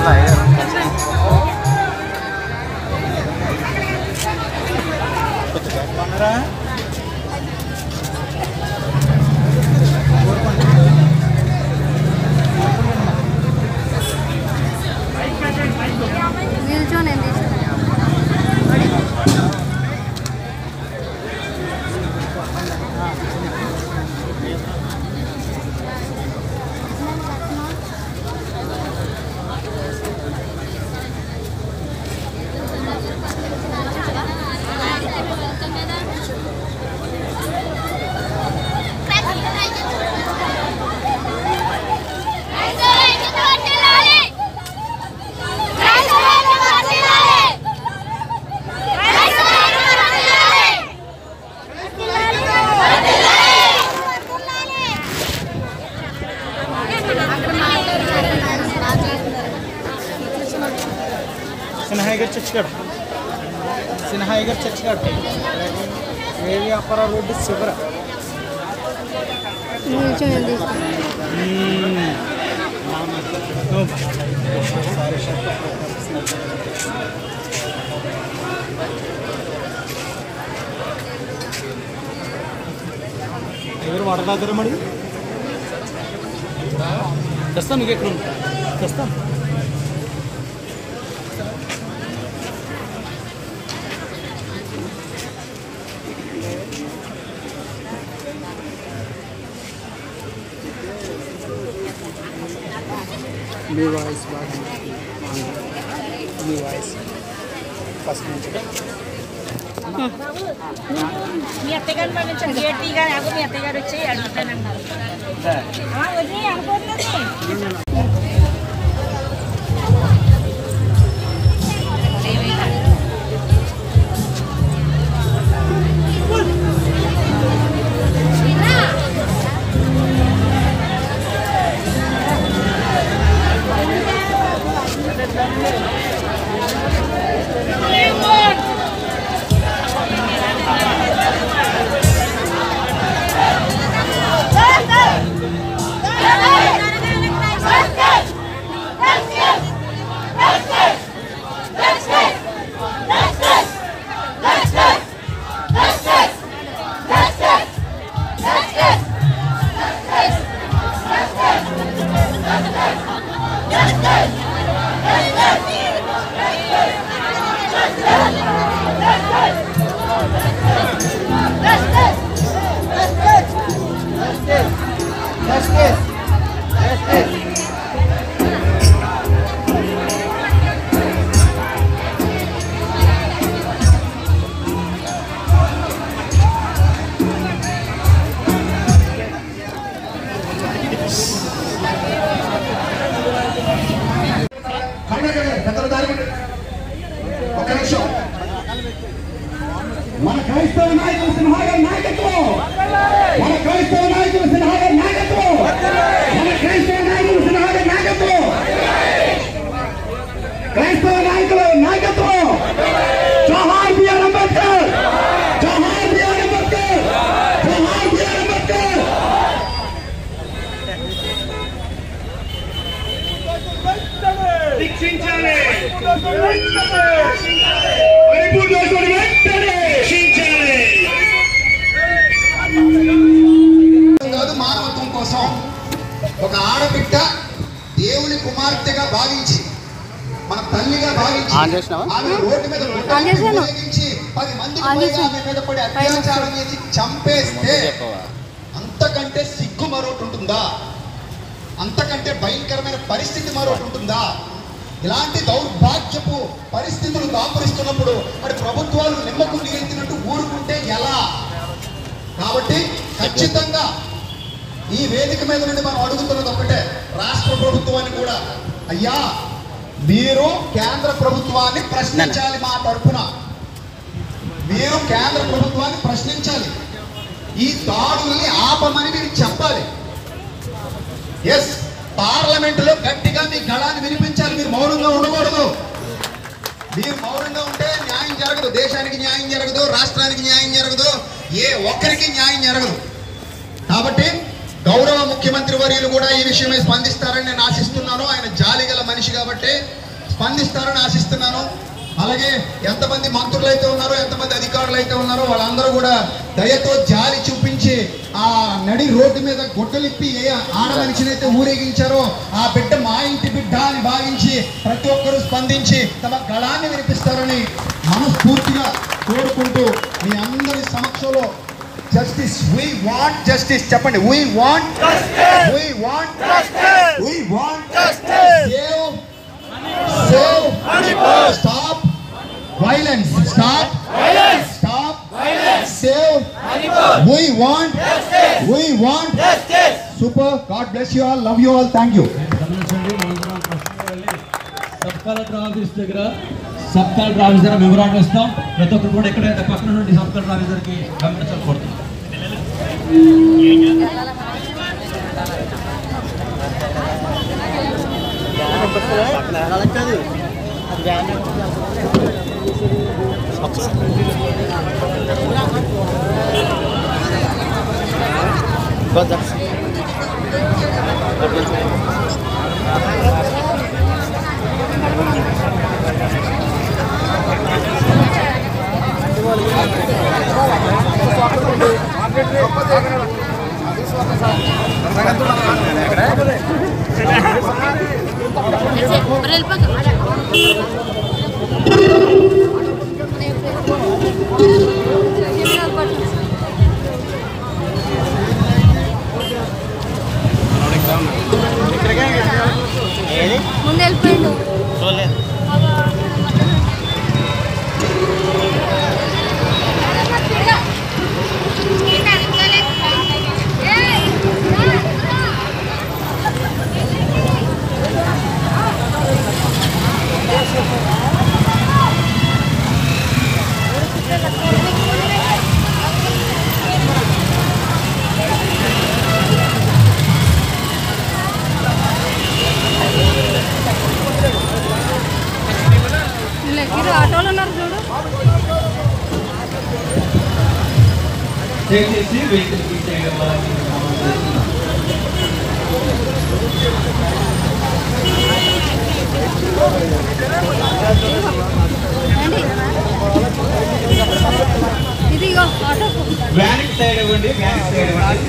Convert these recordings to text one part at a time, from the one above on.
సిన్హాయిగర్ చర్చిగఢ్ ఏవి అప్పర రోడ్డు చివర ఎవరు వాడదాదరు మరి తెస్తాను మీకు ఎక్కడ తెస్తాను మీ వాయిస్ మీ వాయిస్ ఫస్ట్ నుంచి మీ అత్తగారు నుంచి గేట్గా నాకు మీ అత్తగారు వచ్చి అడుగుతానన్నారు అనుకోవట్లేదు మన క్రైస్తవ నాయకులు సిన్హాయిగర్ నాయకత్వం మన క్రైస్తవ నాయకులు సిన్హాయిగర్ నాయకత్వం మన క్రైస్తవ నాయకులు సిన్హాయిగర్ నాయకత్వం క్రైస్తవ నాయకుల నాయకత్వం జోహార్ బిఆర్ అంబేద్కర్ జోహార్ బిఆర్ అంబేద్కర్ జోహార్ బిఆర్ అంబేద్కర్ శిక్షించాలి మానవత్వం కోసం ఒక ఆడబిడ్డ దేవుని కుమార్తెగా భావించి మన తల్లిగా భావించి ఆమె రోడ్డు మీద ఉపయోగించి 10 మందికి ఆమె మీద పడి అత్యాచారం చేసి చంపేస్తే అంతకంటే సిగ్గు మరొకటి ఉంటుందా? అంతకంటే భయంకరమైన పరిస్థితి మరొకటి ఉంటుందా? ఇలాంటి దౌర్భాగ్యపు పరిస్థితులు దాపురిస్తున్నప్పుడు మరి ప్రభుత్వాలు నిమ్మకు నీరెత్తినట్టు ఊరుకుంటే ఎలా? కాబట్టి ఖచ్చితంగా ఈ వేదిక మీద నుండి మనం అడుగుతున్నది ఒకటే, రాష్ట్ర ప్రభుత్వాన్ని కూడా, అయ్యా మీరు కేంద్ర ప్రభుత్వాన్ని ప్రశ్నించాలి. మా తరఫున మీరు కేంద్ర ప్రభుత్వాన్ని ప్రశ్నించాలి. ఈ దాడుల్ని ఆపమని మీరు చెప్పాలి. ఎస్, పార్లమెంటులో గట్టిగా మీ గళాన్ని వినిపించాలి. మీరు మౌనంగా ఉండకూడదు. మీరు మౌనంగా ఉంటే న్యాయం జరగదు, దేశానికి న్యాయం జరగదు, రాష్ట్రానికి న్యాయం జరగదు, ఏ ఒక్కరికి న్యాయం జరగదు. కాబట్టి గౌరవ ముఖ్యమంత్రి వర్యులు కూడా ఈ విషయమై స్పందిస్తారని నేను ఆశిస్తున్నాను. ఆయన జాలిగల మనిషి కాబట్టి స్పందిస్తారని ఆశిస్తున్నాను. అలాగే ఎంతమంది మంత్రులు అయితే ఉన్నారో, ఎంతమంది అధికారులు అయితే ఉన్నారో వాళ్ళందరూ కూడా దయతో జాలి చూపించి ఆ నడి రోడ్డు మీద గుడ్డలిప్పి ఏ ఆడ మనిషినైతే ఊరేగించారో ఆ బిడ్డ మా ఇంటి బిడ్డ అని భావించి ప్రతి ఒక్కరూ స్పందించి తమ గళాన్ని వినిపిస్తారని మనస్ఫూర్తిగా కోరుకుంటూ మీ అందరి సమక్షంలో జస్టిస్, we want justice చెప్పండి. we want justice, we want justice, we want justice. Save Manipur. Stop violence, stop violence, stop violence, save Manipur. We want justice, we want justice. Super, God bless you all, love you all, thank you. Sub collector office దగ్గర sub collector officer memorandum ఇస్తాం. ప్రతి ఒక్కరు కూడా ఎక్కడైతే పక్కన నుండి sub collector ఆఫీసర్కి పంపించకూడదు. ముందు వెళ్ళిపోయిండు. ఆటోలో ఉన్నారు చూడు. దయచేసి వెహికల్ చేయడం ఇదిగో ఆటో వ్యాన్ సైడ్ ఇవ్వండి. వ్యాన్ సైడ్ ఇవ్వండి.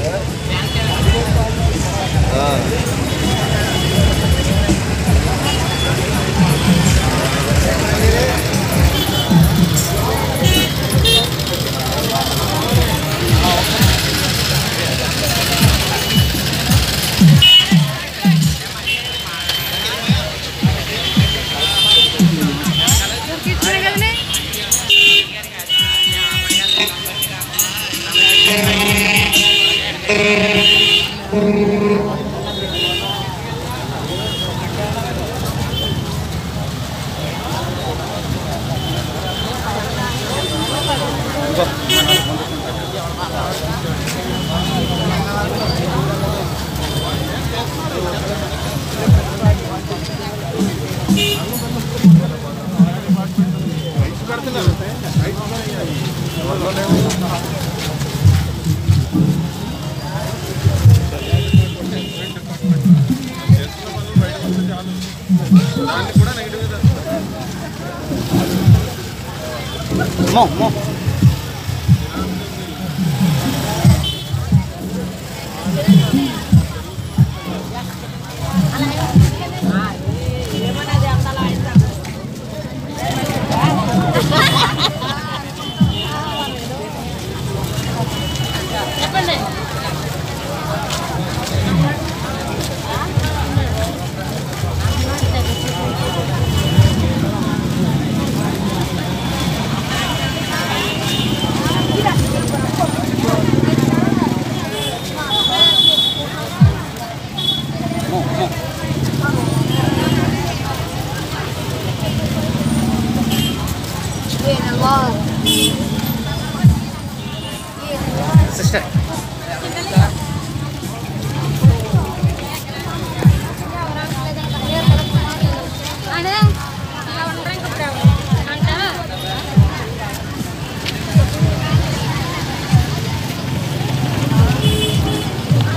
Sister.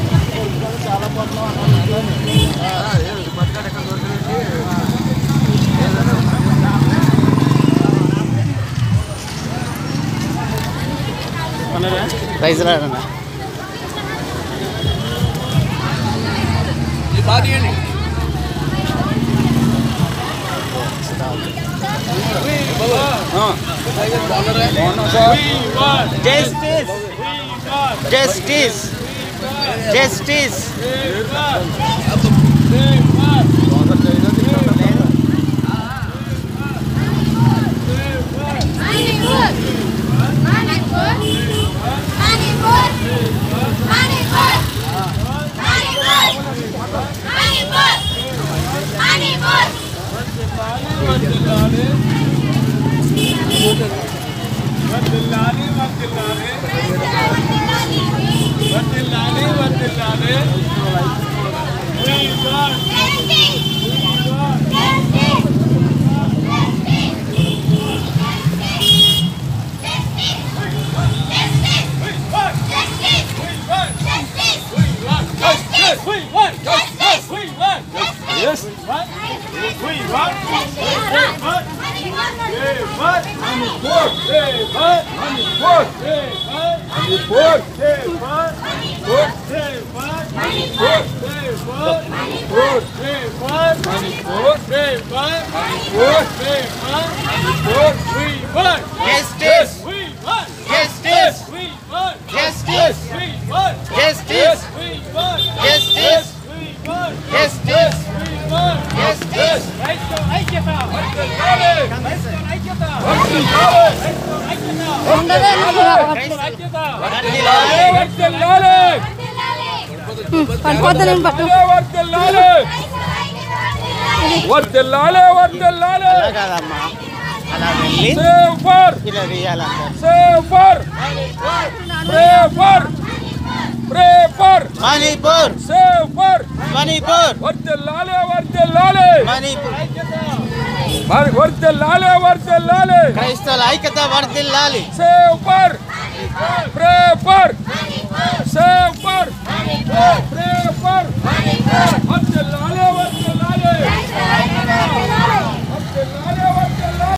చాలా ప్రైజ్ రాడన్నా జస్టిస్ జస్టిస్ పడిపోతాను పట్టు మణిపూర్ మణిపూర్ క్రైస్తవుల ఐక్యత వర్ధిల్లాలి Pray for